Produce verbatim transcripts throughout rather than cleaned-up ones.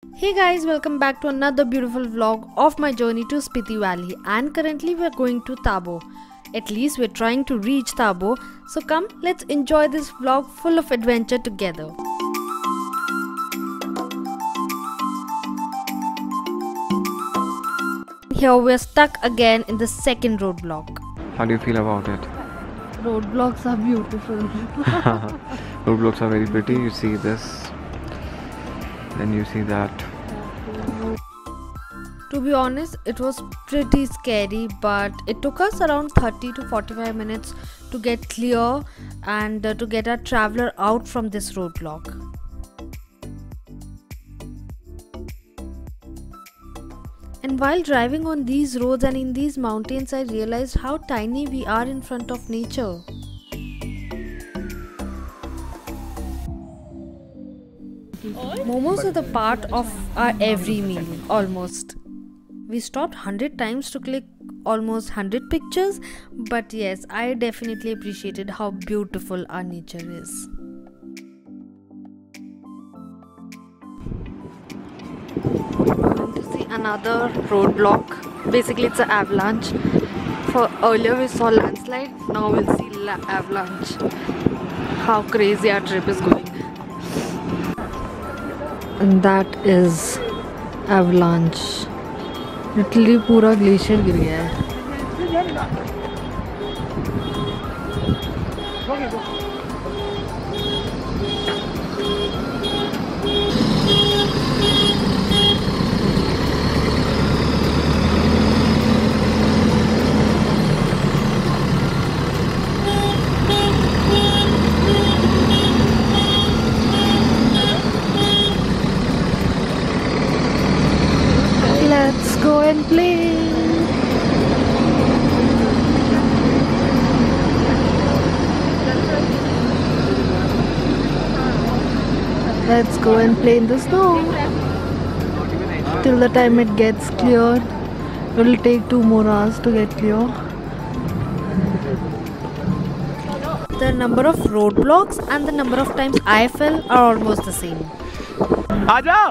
Hey guys, welcome back to another beautiful vlog of my journey to Spiti Valley, and currently we're going to Tabo. At least we're trying to reach Tabo, so come, let's enjoy this vlog full of adventure together. Here we're stuck again in the second roadblock. How do you feel about it? Roadblocks are beautiful. Roadblocks are very pretty. You see this, then you see that. To be honest, it was pretty scary, but it took us around thirty to forty-five minutes to get clear and uh, to get our traveler out from this roadblock. And while driving on these roads and in these mountains, I realized how tiny we are in front of nature. Momos are the part of our every meal, almost. We stopped one hundred times to click almost one hundred pictures, but yes, I definitely appreciated how beautiful our nature is. We're going to see another roadblock. Basically, it's an avalanche. For earlier we saw landslide, now we'll see la avalanche. How crazy our trip is going. And that is avalanche. Literally पूरा glacier गिर गया है. Let's go and play. Let's go and play in the snow. Till the time it gets cleared, it will take two more hours to get clear. The number of roadblocks and the number of times I fell are almost the same. Aja!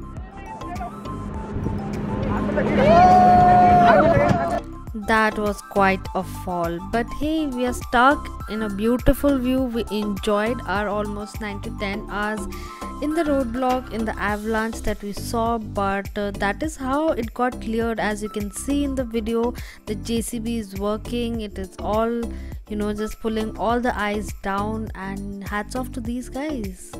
That was quite a fall, but hey, we are stuck in a beautiful view. We enjoyed our almost nine to ten hours in the roadblock, in the avalanche that we saw, but uh, that is how it got cleared. As you can see in the video, the J C B is working. It is all, you know, just pulling all the ice down, and hats off to these guys.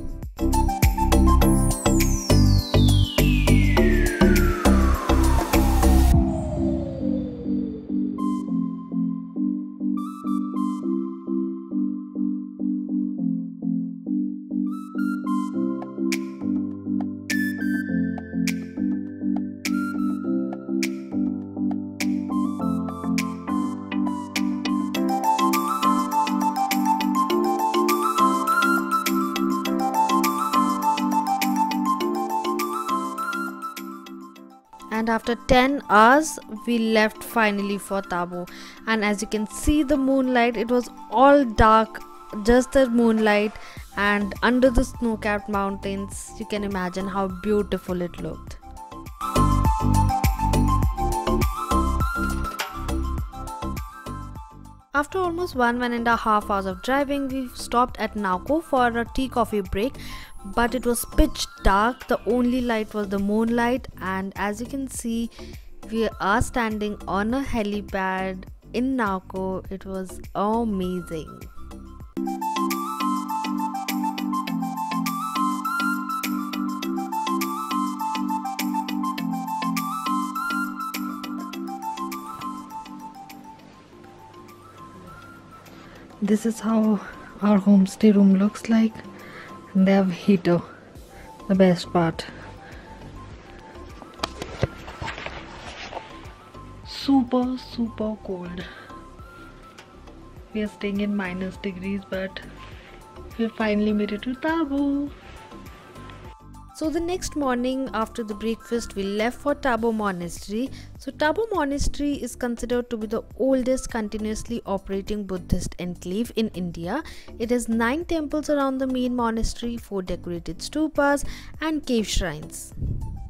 And after ten hours we left finally for Tabo, and as you can see the moonlight, it was all dark, just the moonlight, and under the snow-capped mountains you can imagine how beautiful it looked. After almost one one and a half hours of driving, we stopped at Nauko for a tea coffee break, but it was pitch dark. The only light was the moonlight, and as you can see, we are standing on a helipad in Nauko. It was amazing. This is how our homestay room looks like, and they have heater, the best part. Super super cold. We are staying in minus degrees, but we finally made it to Tabo. So the next morning after the breakfast, we left for Tabo Monastery. So Tabo Monastery is considered to be the oldest continuously operating Buddhist enclave in India. It has nine temples around the main monastery, four decorated stupas and cave shrines.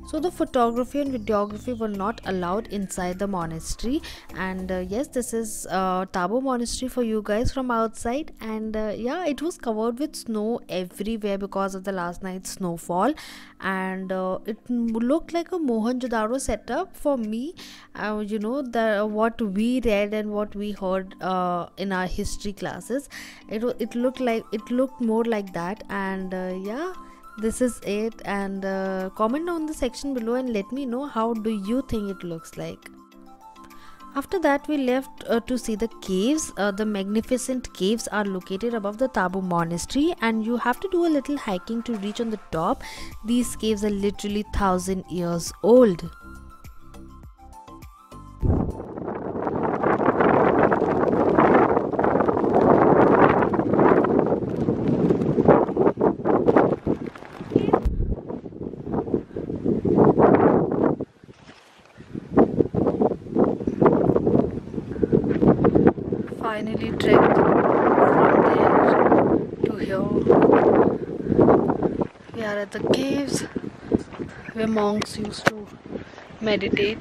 So the photography and videography were not allowed inside the monastery. And uh, yes, this is uh, Tabo Monastery for you guys from outside. And uh, yeah, it was covered with snow everywhere because of the last night's snowfall. And uh, it looked like a Mohenjo-daro setup for me. Uh, you know, the what we read and what we heard uh, in our history classes, it it looked like it looked more like that. And uh, yeah, this is it. And uh, comment down the section below and let me know how do you think it looks like. After that, we left uh, to see the caves. Uh, the magnificent caves are located above the Tabo Monastery, and you have to do a little hiking to reach on the top. These caves are literally thousand years old. Finally trekked from there to here. We are at the caves where monks used to meditate.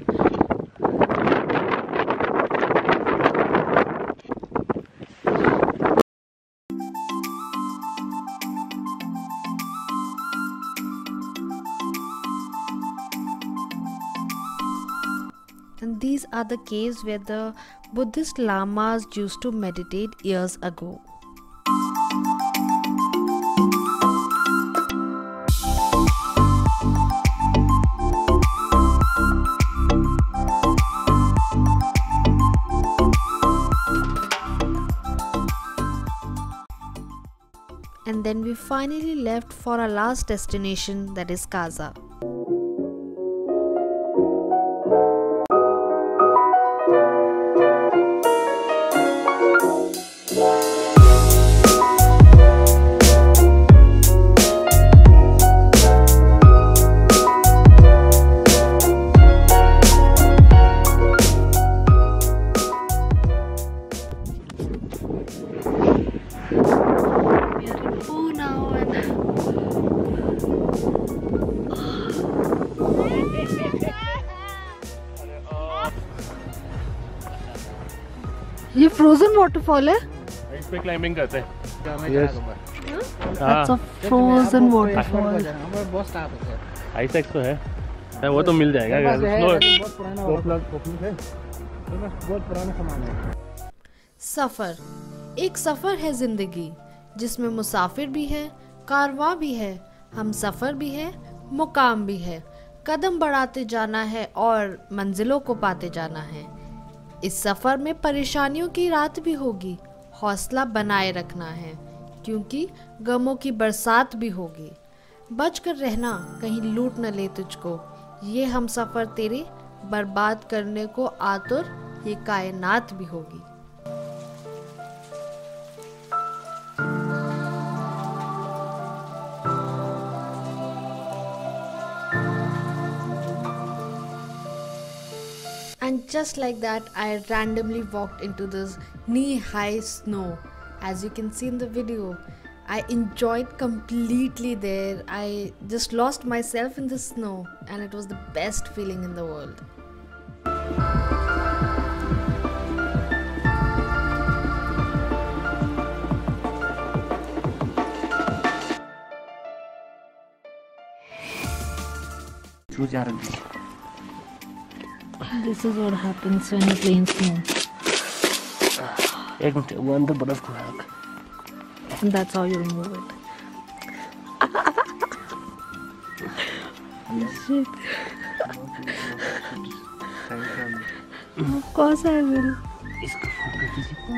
And these are the caves where the Buddhist lamas used to meditate years ago. And then we finally left for our last destination, that is Kaza. ये frozen waterfall है, इस पे climbing करते हैं। That's a frozen waterfall. Ice axe तो है, वो तो मिल जाएगा। सफर, एक सफर है जिंदगी जिसमें मुसाफिर भी है, कारवां भी है, हम सफर भी है, मुकाम भी है। कदम बढ़ाते जाना है और मंजिलों को पाते जाना है। इस सफर में परेशानियों की रात भी होगी, हौसला बनाए रखना है क्योंकि गमों की बरसात भी होगी। बच कर रहना, कहीं लूट न ले तुझको, ये हम सफर तेरे बर्बाद करने को आतुर, ये कायनात भी होगी। And just like that, I randomly walked into this knee-high snow. As you can see in the video, I enjoyed completely there. I just lost myself in the snow and it was the best feeling in the world. This is what happens when you play in snow. एक minute, वो अंदर बर्फ को रख। And that's how you remove it. Shit. Of course I will. इसको फूक कर दीजिए।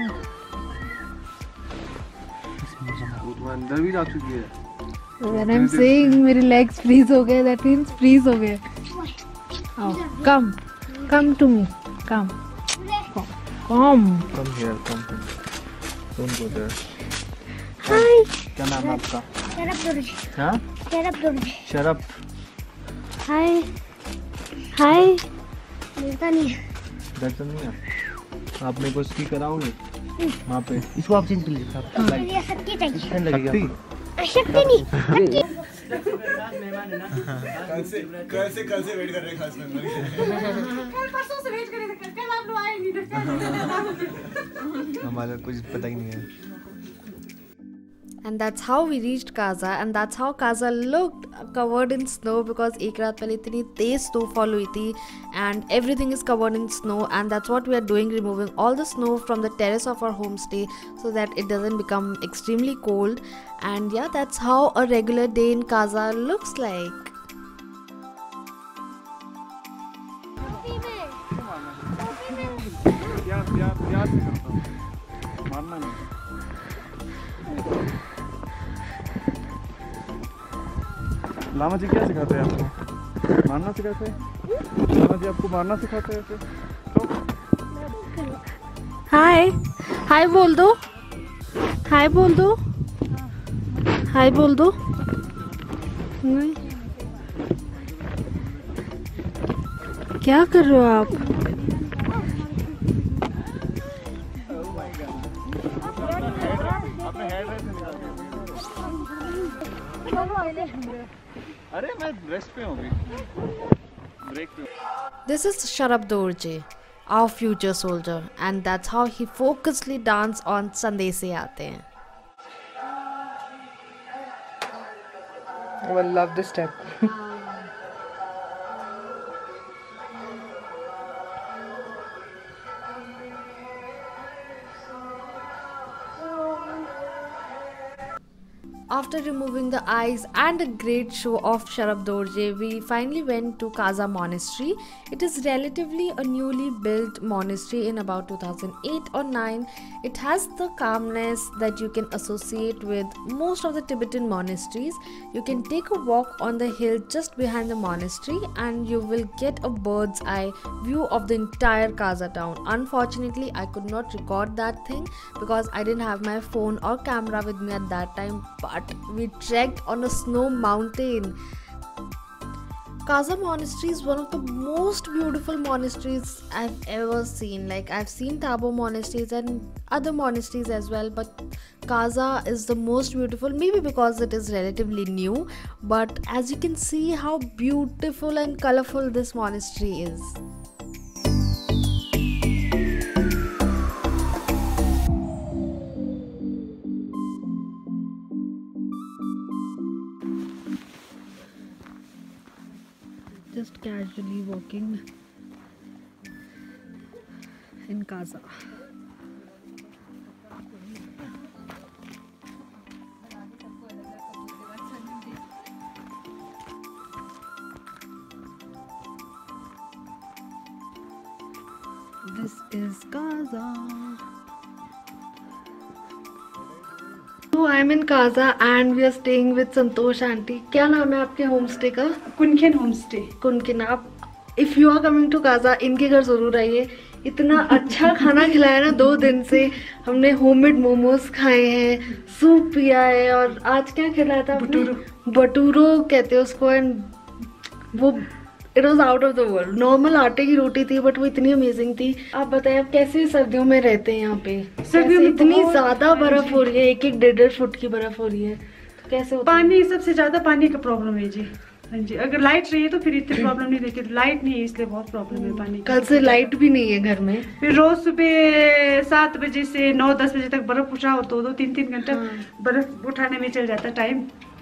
वो तो अंदर भी जा चुकी है। When I'm saying मेरे legs freeze हो गए, that means freeze हो गए। Oh, come, come to me, come, come. Come here, come here. Don't go there. Hi. क्या नाम है आपका? शरप दुर्ज। हाँ? शरप दुर्ज। शरप। Hi. Hi. मिलता नहीं है। दर्शन नहीं है। आप मेरे को स्की कराओगे? वहाँ पे। इसको आप चेंज कर लीजिए। ये शक्ति चाहिए। लगेगा। शक्ति नहीं। कल से कल से कल से वेट कर रहे हैं खास मेंबर के। कल परसों से वेट कर रहे थे, कल आप लोग आए नहीं थे। हमारा कुछ पता ही नहीं है। And that's how we reached Kaza, and that's how Kaza looked, covered in snow, because एक रात पहले इतनी तेज snowfall हुई थी and everything is covered in snow, and that's what we are doing, removing all the snow from the terrace of our homestay so that it doesn't become extremely cold. And yeah, that's how a regular day in Kaza looks like. प्यार प्यार प्यार से करता हूँ, मारना नहीं। लामा जी क्या सिखाते हैं आपको? मारना सिखाते हैं? लामा जी आपको मारना सिखाते हैं ऐसे? तो हाय हाय बोल दो, हाय बोल दो, हाय बोल दो। नहीं, क्या कर रहे हो आप? अरे मैं रेस्ट पे हूँ अभी, ब्रेक पे। This is Sharab Dorje, our future soldier, and that's how he focusedly dance on Sunday se aate hain. I will love this step. After removing the eyes and a great show of Sharab Dorje, we finally went to Kaza Monastery. It is relatively a newly built monastery in about two thousand eight or nine. It has the calmness that you can associate with most of the Tibetan monasteries. You can take a walk on the hill just behind the monastery and you will get a bird's eye view of the entire Kaza town. Unfortunately, I could not record that thing because I didn't have my phone or camera with me at that time, but we trekked on a snow mountain. Kaza Monastery is one of the most beautiful monasteries I've ever seen. Like, I've seen Tabo monasteries and other monasteries as well, but Kaza is the most beautiful, maybe because it is relatively new, but as you can see how beautiful and colorful this monastery is. Just casually walking in Kaza. This is Kaza. So I'm in Kaza and we are staying with Santosh aunty. क्या नाम है आपके homestay का? Kunken homestay. Kunken. आप if you are coming to Kaza, इनके घर जरूर आइए। इतना अच्छा खाना खिलाया ना, दो दिन से हमने होममेड मोमोज खाए हैं, सूप पिया है, और आज क्या खिलाया था? बटूरो। बटूरो कहते हैं उसको, एंड वो it was out of the world. Normal आटे की रोटी थी बट वो इतनी अमेजिंग थी। आप बताएं आप कैसे सर्दियों में रहते हैं यहाँ पे? सर्दियों में इतनी ज्यादा बर्फ हो रही है, एक एक डेढ़ डेढ़ फुट की बर्फ हो रही है, तो कैसे होता है? पानी, सबसे ज्यादा पानी का प्रॉब्लम है जी। हाँ जी, अगर लाइट रही है तो फिर इतनी प्रॉब्लम नहीं रहती, लाइट नहीं है इसलिए बहुत प्रॉब्लम है पानी की। कल से लाइट भी नहीं है घर में। फिर रोज सुबह सात बजे से नौ दस बजे तक बर्फ उठाओ तो दो तीन तीन घंटा बर्फ उठाने में चल जाता टाइम।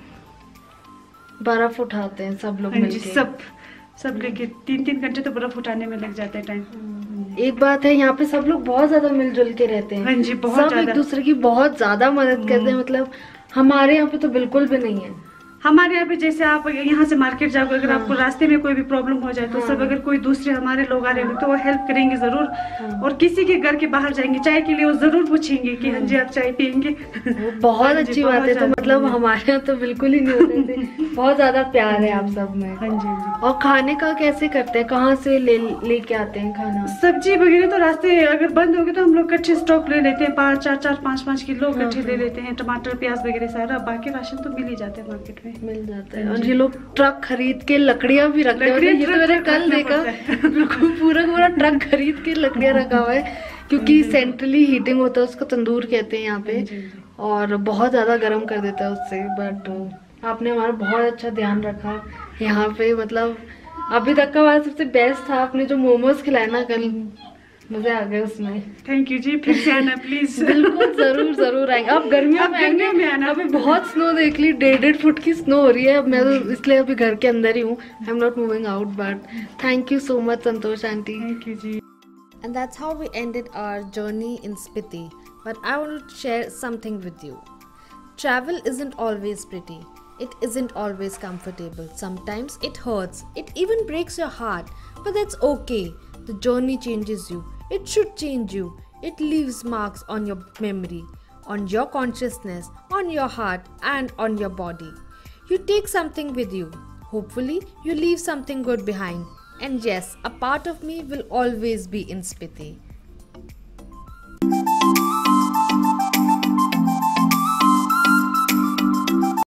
बर्फ उठाते हैं सब लोग मिलके। सब सब लेके तीन तीन घंटे तो बर्फ उठाने में लग जाता है टाइम। एक बात है, यहाँ पे सब लोग बहुत ज्यादा मिलजुल के रहते हैं। हाँ जी, बहुत सब एक दूसरे की बहुत ज्यादा मदद करते हैं। मतलब हमारे यहाँ पे तो बिल्कुल भी नहीं है। हमारे यहाँ पे जैसे आप यहाँ से मार्केट जाओगे, अगर हाँ। आपको रास्ते में कोई भी प्रॉब्लम हो जाए तो हाँ। सब अगर कोई दूसरे हमारे लोग आ रहे होंगे तो वो हेल्प करेंगे जरूर। हाँ। और किसी के घर के बाहर जाएंगे चाय के लिए वो जरूर पूछेंगे कि हाँ जी आप चाय पियेंगे। बहुत अच्छी बात है। तो मतलब हमारे यहाँ तो बिल्कुल ही नहीं होते थे। बहुत ज्यादा प्यार है आप सब में। हाँ जी। और खाने का कैसे करते हैं? कहाँ से ले लेके आते हैं खाना? सब्जी वगैरह तो रास्ते अगर बंद हो गए तो हम लोग कच्चे स्टॉक ले लेते हैं, पाँच चार चार पाँच पाँच किलो कच्चे ले लेते हैं। टमाटर प्याज वगैरह सारा, बाकी राशन तो मिल ही जाते हैं मार्केट में। मिल जाता है। और ये लोग ट्रक खरीद के लकड़ियां भी रखते हैं। ये तो मैंने कल देखा, बिल्कुल पूरा पूरा ट्रक खरीद के लकड़ियां रखा हुआ है, क्योंकि सेंट्रली हीटिंग होता है, उसको तंदूर कहते हैं यहाँ पे, और बहुत ज्यादा गर्म कर देता है उससे। बट आपने हमारा बहुत अच्छा ध्यान रखा यहाँ पे, मतलब अभी तक का हमारा सबसे बेस्ट था। आपने जो मोमोज खिलाए ना कल, मजे आ गए उसमें। थैंक यू जी, फिर से आना प्लीज। बिल्कुल जरूर जरूर आएंगे। अब गर्मियों में गर्मियों में आएंगे। आना। अभी बहुत स्नो देख ली, डेढ़ डेढ़ फुट की स्नो हो रही है। अब मैं तो इसलिए अभी घर के अंदर ही हूँ। I am not moving out, but thank you so much Santosh aunty. Thank you ji. And that's how we ended our journey in Spiti. But I want to share something with you. Travel isn't always pretty. It isn't always comfortable. Sometimes it hurts. It even breaks your heart. But that's okay. The journey changes you. It should change you. It leaves marks on your memory, on your consciousness, on your heart, and on your body. You take something with you. Hopefully, you leave something good behind. And yes, a part of me will always be in Spiti.